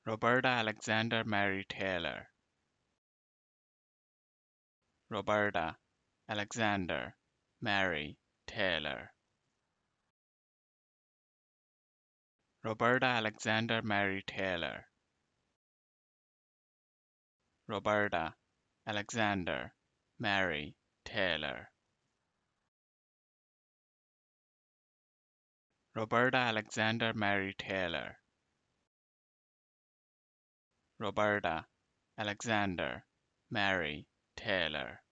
Roberta Alexander Mary Taylor. Roberta Alexander Mary Taylor. Roberta Alexander Mary Taylor. Roberta Alexander Mary Taylor. Roberta Alexander Mary Taylor. Roberta Alexander Mary Taylor.